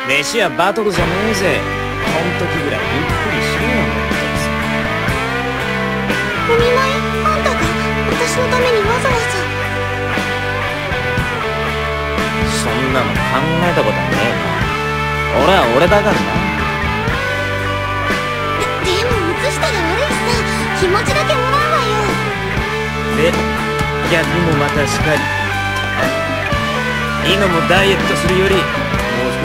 飯はバトルじゃねえぜ。こん時ぐらいゆっくりしろよ。 お見舞いあんたが私のためにわざわざ。 そんなの考えたことねえな。俺は俺だからな。 でも映したら悪いしさ、気持ちだけもらうわよ。 で、逆もまたしかり。今もダイエットするよりもう少